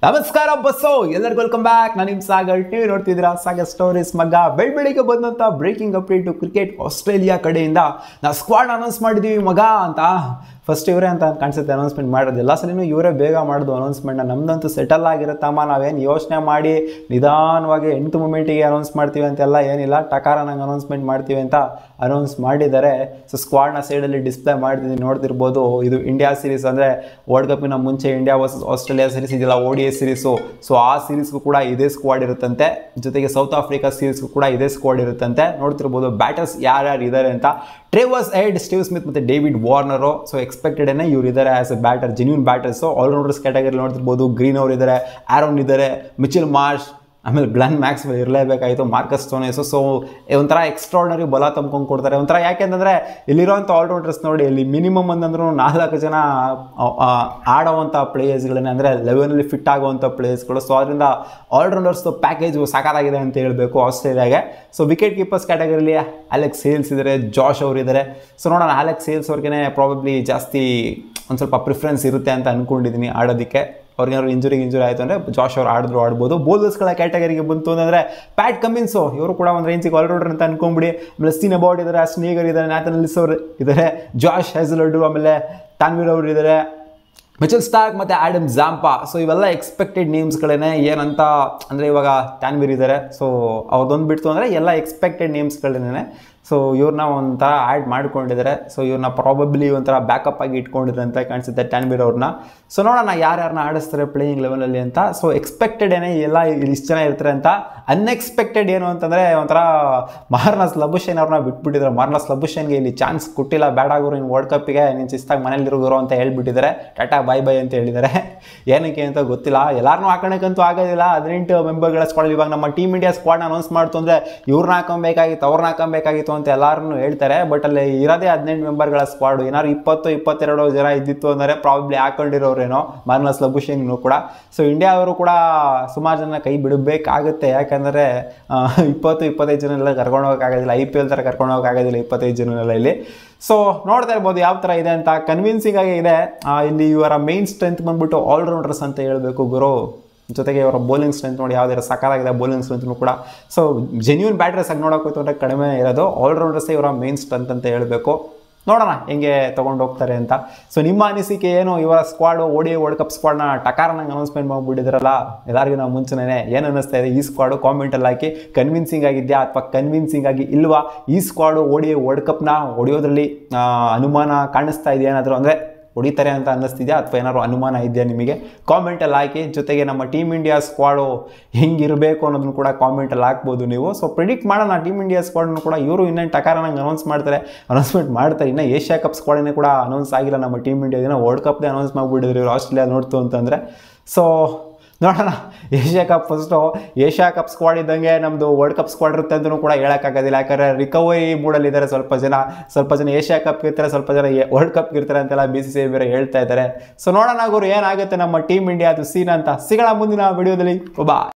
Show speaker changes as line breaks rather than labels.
ನಮಸ್ಕಾರ ಬಸ್ಸೋ ಎಲ್ಲರಿಗೂ welcome back. ನಾನು ನಿಮ್ಮ ಸಾಗರ್. ಟಿವಿ ನೋಡ್ತಿದ್ದೀರಾ ಸಾಗರ್ ಸ್ಟೋರೀಸ್. ಮಗ ಬೆಳಿಗ್ಗೆ ಬಂದಂಥ ಬ್ರೇಕಿಂಗ್ ಅಪ್ಡೇಟು ಕ್ರಿಕೆಟ್ ಆಸ್ಟ್ರೇಲಿಯಾ ಕಡೆಯಿಂದ ನಾವು ಸ್ಕ್ವಾಡ್ ಅನೌನ್ಸ್ ಮಾಡಿದ್ದೀವಿ ಮಗ ಅಂತ. ಫಸ್ಟ್ ಇವರೇ ಅಂತ ಕಾಣಿಸುತ್ತೆ ಅನೌನ್ಸ್ಮೆಂಟ್ ಮಾಡೋದು. ಎಲ್ಲ ಸಲಿನೂ ಇವರೇ ಬೇಗ ಮಾಡೋದು ಅನೌನ್ಸ್ಮೆಂಟ್ನ. ನಮ್ದಂತೂ ಸೆಟಲ್ ಆಗಿರುತ್ತಮ್ಮ, ನಾವೇನು ಯೋಚನೆ ಮಾಡಿ ನಿಧಾನವಾಗಿ 8 ಮೂಮೆಂಟಿಗೆ ಅನೌನ್ಸ್ ಮಾಡ್ತೀವಿ ಅಂತೆಲ್ಲ ಏನಿಲ್ಲ, ಟಕಾರ ನಂಗೆ ಅನೌನ್ಸ್ಮೆಂಟ್ ಮಾಡ್ತೀವಿ ಅಂತ ಅನೌನ್ಸ್ ಮಾಡಿದ್ದಾರೆ. ಸೊ ಸ್ಕ್ವಾಡ್ನ ಸೈಡಲ್ಲಿ ಡಿಸ್ಪ್ಲೇ ಮಾಡಿದ್ದೀನಿ, ನೋಡ್ತಿರ್ಬೋದು. ಇದು ಇಂಡಿಯಾ ಸೀರೀಸ್ ಅಂದರೆ ವರ್ಲ್ಡ್ ಕಪ್ಪಿನ ಮುಂಚೆ ಇಂಡಿಯಾ ವರ್ಸಸ್ ಆಸ್ಟ್ರೇಲಿಯಾ ಸೀರೀಸ್ ಇದೆಯಲ್ಲ, ODI ಸೀರೀಸು. ಸೊ ಆ ಸೀರೀಸ್ಗೂ ಕೂಡ ಇದೇ ಸ್ಕ್ವಾಡ್ ಇರುತ್ತಂತೆ, ಜೊತೆಗೆ ಸೌತ್ ಆಫ್ರಿಕಾ ಸೀರೀಸ್ಗೂ ಕೂಡ ಇದೇ ಸ್ಕ್ವಾಡ್ ಇರುತ್ತಂತೆ. ನೋಡ್ತಿರ್ಬೋದು ಬ್ಯಾಟರ್ಸ್ ಯಾರ್ಯಾರು ಇದ್ದಾರೆ ಅಂತ. ಟ್ರೇವರ್ಸ್ ಹೆಡ್, ಸ್ಟೀವ್ ಸ್ಮಿತ್ ಮತ್ತು ಡೇವಿಡ್ ವಾರ್ನರು. ಸೊ ಎಕ್ಸ್ಪೆಕ್ಟೆಡೇ ಇವ್ರು ಇದ್ದಾರೆ as a batter, genuine batters. Allrounders category ನೋಡ್ತಿರ್ಬೋದು. ಗ್ರೀನ್ ಅವರು ಇದ್ದಾರೆ, ಆರೋನ್ ಇದ್ದಾರೆ, ಮಿಚೆಲ್ ಮಾರ್ಷ್, ಆಮೇಲೆ ಗ್ಲೆನ್ ಮ್ಯಾಕ್ಸ್ವೆಲ್ ಇರಲೇಬೇಕಾಯಿತು, ಮಾರ್ಕಸ್ ಸ್ಟೋನೆಸು. ಸೊ ಒಂಥರ ಎಕ್ಸ್ಟ್ರಾರ್ಡನರಿ ಬಲ ತಂಬ್ಕೊಂಡು ಕೊಡ್ತಾರೆ ಒಂಥರ. ಯಾಕೆಂತಂದರೆ ಇಲ್ಲಿರೋಂಥ ಆಲ್ರೌಂಡರ್ಸ್ ನೋಡಿ, ಇಲ್ಲಿ ಮಿನಿಮಮ್ ಅಂದ್ರೂ 4 ಜನ ಆಡೋವಂಥ ಪ್ಲೇಯರ್ಸ್ಗಳನ್ನೇ, ಅಂದರೆ 11ಲ್ಲಿ ಫಿಟ್ ಆಗುವಂಥ ಪ್ಲೇಯರ್ಸ್ಗಳು. ಸೊ ಅದರಿಂದ ಆಲ್ರೌಂಡರ್ಸ್ದು ಪ್ಯಾಕೇಜು ಸಾಕಾಗಿದೆ ಅಂತ ಹೇಳಬೇಕು ಆಸ್ಟ್ರೇಲಿಯಾಗೆ. ಸೊ ವಿಕೆಟ್ ಕೀಪರ್ಸ್ ಕ್ಯಾಟಗರಿಲಿ ಅಲೆಕ್ಸ್ ಹೇಲ್ಸ್ ಇದ್ದಾರೆ, ಜಾಶ್ ಅವರು ಇದ್ದಾರೆ. ಸೊ ನೋಡೋಣ, ಅಲೆಕ್ಸ್ ಹೇಲ್ಸ್ ಅವ್ರಿಗೆ ಪ್ರಾಬಬ್ಲಿ ಜಾಸ್ತಿ ಒಂದು ಸ್ವಲ್ಪ ಪ್ರಿಫರೆನ್ಸ್ ಇರುತ್ತೆ ಅಂತ ಅಂದ್ಕೊಂಡಿದ್ದೀನಿ ಆಡೋದಕ್ಕೆ. ಅವ್ರಿಗೇನಾದ್ರು ಇಂಜುರಿ ಆಯಿತು ಅಂದರೆ ಜಾಶ್ ಅವ್ರು ಆಡ್ಬೋದು. ಬೌಲರ್ಸ್ಗಳ ಕ್ಯಾಟಗರಿಗೆ ಬಂತು ಅಂದರೆ ಪ್ಯಾಟ್ ಕಮಿನ್ಸು, ಇವರು ಕೂಡ ಒಂದು ರೇಂಜಿಗೆ ಆಲ್ರೌಂಡರ್ ಅಂತ ಅನ್ಕೊಂಬಿಡಿ. ಆಮೇಲೆ ಸ್ಟೀನ್ ಅಬೌಟ್ ಇದ್ದಾರೆ, ಸ್ನೇಗರ್ ಇದ್ದಾರೆ, ನ್ಯಾಥನ್ ಎಲ್ಲಿಸ್ ಅವರು ಇದ್ದಾರೆ, ಜಾಶ್ ಹ್ಯಾಸಲ್ವುಡ್, ಆಮೇಲೆ ತಾನ್ವೀರ್ ಅವರು ಇದ್ದಾರೆ, ಮಿಚೆಲ್ ಸ್ಟಾರ್ಕ್ ಮತ್ತು ಆಡಮ್ ಜಾಂಪಾ. ಸೊ ಇವೆಲ್ಲ ಎಕ್ಸ್ಪೆಕ್ಟೆಡ್ ನೇಮ್ಸ್ಗಳೇ. ಏನಂತ ಅಂದರೆ ಇವಾಗ ತಾನ್ವೀರ್ ಇದ್ದಾರೆ, ಸೊ ಅವ್ರದ್ದೊಂದು ಬಿಡ್ತು ಅಂದರೆ ಎಲ್ಲ ಎಕ್ಸ್ಪೆಕ್ಟೆಡ್ ನೇಮ್ಸ್ಗಳೇ. ಸೊ ಇವ್ರನ್ನ ಒಂಥರ ಆ್ಯಡ್ ಮಾಡ್ಕೊಂಡಿದ್ದಾರೆ. ಸೊ ಇವ್ರನ್ನ ಪ್ರಾಬಬ್ಲಿ ಒಂಥರ ಬ್ಯಾಕಪ್ ಆಗಿ ಇಟ್ಕೊಂಡಿದ್ದಾರೆ ಅಂತ ಕಾಣಿಸುತ್ತೆ ತಾನ್ವೀರ್ ಅವ್ರನ್ನ. ಸೊ ನೋಡೋಣ ಯಾರ್ಯಾರನ್ನ ಆಡಿಸ್ತಾರೆ ಪ್ಲೇಯಿಂಗ್ ಲೆವೆಲಲ್ಲಿ ಅಂತ. ಸೊ ಎಕ್ಸ್ಪೆಕ್ಟೆಡ್ ಎಲ್ಲ ಇಷ್ಟು ಜನ ಇರ್ತಾರೆ ಅಂತ. ಅನ್ಎಕ್ಸ್ಪೆಕ್ಟೆಡ್ ಏನು ಅಂತಂದರೆ ಒಂಥರ ಮಾರ್ನಸ್ ಲಬುಷೇನ್ ಅವ್ರನ್ನ ಬಿಟ್ಬಿಟ್ಟಿದ್ದಾರೆ. ಮಾರ್ನಸ್ ಲಬುಷೇನ್ಗೆ ಇಲ್ಲಿ ಚಾನ್ಸ್ ಕೊಟ್ಟಿಲ್ಲ, ಬೇಡ ಆಗೋರು ಇನ್ನು ವರ್ಲ್ಡ್ ಕಪ್ಪಿಗೆ ನೀನು ಶಿಸ್ತಾಗಿ ಮನೇಲಿರೋರು ಅಂತ ಹೇಳ್ಬಿಟ್ಟಿದ್ದಾರೆ. ಟಾಟಾ ಬಾಯ್ ಅಂತ ಹೇಳಿದ್ದಾರೆ. ಏನಕ್ಕೆ ಅಂತ ಗೊತ್ತಿಲ್ಲ. ಎಲ್ಲರನ್ನೂ ಹಾಕೋಣಕ್ಕಂತೂ ಆಗೋದಿಲ್ಲ. 18 ಮೆಂಬರ್ಗಳ ಸ್ಕ್ವಾಡ್. ಇವಾಗ ನಮ್ಮ ಟೀಮ್ ಇಂಡಿಯಾ ಸ್ಕ್ವಾಡ್ನ ಅನೌನ್ಸ್ ಮಾಡ್ತು ಅಂದರೆ ಇವ್ರನ್ನ ಹಾಕೊಬೇಕಾಗಿತ್ತು, ಅವ್ರನ್ನ ಹಾಕೊಬೇಕಾಗಿತ್ತು ಅಂತ ಎಲ್ಲರೂ ಹೇಳ್ತಾರೆ. ಬಟ್ ಅಲ್ಲಿ ಇರೋದೇ 18 ಮೆಂಬರ್ಗಳ ಸ್ಕ್ವಾಡು. ಏನಾದ್ರು 20-22 ಜನ ಇದ್ದಿತ್ತು ಅಂದರೆ ಪ್ರಾಬಬ್ಲಿ ಹಾಕೊಂಡಿರೋರೇನೋ ಮಾರ್ನಸ್ ಲಬುಷೇನ್ಗೂ ಕೂಡ. ಸೊ ಇಂಡಿಯಾ ಅವರು ಕೂಡ ಸುಮಾರು ಜನ ಕೈ ಬಿಡಬೇಕಾಗುತ್ತೆ. ಯಾಕಂದರೆ 20-25 ಜನ ಎಲ್ಲ ಕರ್ಕೊಂಡು ಹೋಗೋಕ್ಕಾಗೋದಿಲ್ಲ. IPL ಥರ ಕರ್ಕೊಂಡು ಹೋಗೋಕ್ಕಾಗೋದಿಲ್ಲ 25 ಜನನೆಲ್ಲ ಇಲ್ಲಿ. ಸೊ ನೋಡ್ತಾ ಇರ್ಬೋದು ಯಾವ ಥರ ಇದೆ ಅಂತ. ಕನ್ವಿನ್ಸಿಂಗ್ ಆಗಿ ಇದೆ. ಇಲ್ಲಿ ಇವರ ಮೇನ್ ಸ್ಟ್ರೆಂತ್ ಬಂದ್ಬಿಟ್ಟು ಆಲ್ರೌಂಡರ್ಸ್ ಅಂತ ಹೇಳಬೇಕು ಗುರು. ಜೊತೆಗೆ ಇವರ ಬೌಲಿಂಗ್ ಸ್ಟ್ರೆಂತ್ ನೋಡಿ ಯಾವ ಥರ ಸಕಾಲಾಗಿದೆ ಬೌಲಿಂಗ್ ಸ್ಟ್ರೆಂತ್ನು ಕೂಡ. ಸೊ ಜೆನ್ಯೂನ್ ಬ್ಯಾಟರ್ಸ್ ಆಗಿ ನೋಡೋಕೆ ಹೋಯ್ತು ಅಂದರೆ ಕಡಿಮೆ ಇರೋದು. ಆಲ್ರೌಂಡರ್ಸೇ ಇವರ ಮೇನ್ ಸ್ಟ್ರೆಂತ್ ಅಂತ ಹೇಳಬೇಕು. ನೋಡೋಣ ಹೆಂಗೆ ತೊಗೊಂಡು ಹೋಗ್ತಾರೆ ಅಂತ. ಸೊ ನಿಮ್ಮ ಅನಿಸಿಕೆ ಏನು? ಇವರ ಸ್ಕ್ವಾಡು ODI ವರ್ಲ್ಡ್ ಕಪ್ ಸ್ಕ್ವಾಡ್ನ ಟಕಾರನಂಗೆ ಅನೌನ್ಸ್ಮೆಂಟ್ ಮಾಡಿಬಿಟ್ಟಿದ್ರಲ್ಲ ಎಲ್ಲರಿಗೂ ನಾವು ಮುಂಚೆನೇ. ಏನು ಅನ್ನಿಸ್ತಾ ಇದೆ ಈ ಸ್ಕ್ವಾಡು? ಕಾಮೆಂಟಲ್ಲಿ ಹಾಕಿ. ಕನ್ವಿನ್ಸಿಂಗ್ ಆಗಿದೆಯಾ ಅಥವಾ ಕನ್ವಿನ್ಸಿಂಗ್ ಆಗಿ ಇಲ್ವಾ? ಈ ಸ್ಕ್ವಾಡು ODI ವರ್ಲ್ಡ್ ಕಪ್ನ ಹೊಡೆಯೋದ್ರಲ್ಲಿ ಅನುಮಾನ ಕಾಣಿಸ್ತಾ ಇದೆಯಾ? ಏನಾದರೂ ಅಂದರೆ ಹೊಡಿತಾರೆ ಅಂತ ಅನ್ನಿಸ್ತಿದೆಯಾ ಅಥವಾ ಏನಾದ್ರು ಅನುಮಾನ ಇದೆಯಾ ನಿಮಗೆ? ಕಾಮೆಂಟಲ್ಲಿ ಹಾಕಿ. ಜೊತೆಗೆ ನಮ್ಮ ಟೀಮ್ ಇಂಡಿಯಾ ಸ್ಕ್ವಾಡು ಹೆಂಗಿರಬೇಕು ಅನ್ನೋದನ್ನು ಕೂಡ ಕಾಮೆಂಟಲ್ಲಿ ಹಾಕ್ಬೋದು ನೀವು. ಸೊ ಪ್ರಿಡಿಕ್ಟ್ ಮಾಡೋಣ ಟೀಮ್ ಇಂಡಿಯಾ ಸ್ಕ್ವಾಡನ್ನು ಕೂಡ. ಇವರು ಇನ್ನೇನು ಟಕಾರನಂಗೆ ಅನೌನ್ಸ್ಮೆಂಟ್ ಮಾಡ್ತಾರೆ. ಇನ್ನು ಏಷ್ಯಾ ಕಪ್ ಸ್ಕ್ವಾಡನ್ನೇ ಕೂಡ ಅನೌನ್ಸ್ ಆಗಿಲ್ಲ ನಮ್ಮ ಟೀಮ್ ಇಂಡಿಯಾದಿನ. ವರ್ಲ್ಡ್ ಕಪ್ನೇ ಅನೌನ್ಸ್ ಮಾಡಿಬಿಟ್ಟಿದ್ರು ಇವರು ಆಸ್ಟ್ರೇಲಿಯಾ ನೋಡ್ತು ಅಂತಂದರೆ. ಸೊ ನೋಡೋಣ. ಏಷ್ಯಾ ಕಪ್ ಸ್ಕ್ವಾಡ್ ಇದ್ದಂಗೆ ನಮ್ಮದು ವರ್ಲ್ಡ್ ಕಪ್ ಸ್ಕ್ವಾಡ್ ಇರುತ್ತೆ ಅಂತಲೂ ಕೂಡ ಹೇಳೋಕ್ಕಾಗೋದಿಲ್ಲ. ಯಾಕಂದರೆ ರಿಕವರಿ ಮೂಡಲ್ಲಿದ್ದಾರೆ ಸ್ವಲ್ಪ ಜನ ಏಷ್ಯಾ ಕಪ್ ಇರ್ತಾರೆ, ಸ್ವಲ್ಪ ಜನ ವರ್ಲ್ಡ್ ಕಪ್ ಇರ್ತಾರೆ ಅಂತೆಲ್ಲ BCCI ಬೇರೆ ಹೇಳ್ತಾ ಇದ್ದಾರೆ. ಸೊ ನೋಡೋಣ ಗುರು ಏನಾಗುತ್ತೆ ನಮ್ಮ ಟೀಮ್ ಇಂಡಿಯಾದು ಸೀನ್ ಅಂತ. ಸಿಗೋಣ ಮುಂದಿನ ವಿಡಿಯೋದಲ್ಲಿ. ಬಾಯ್.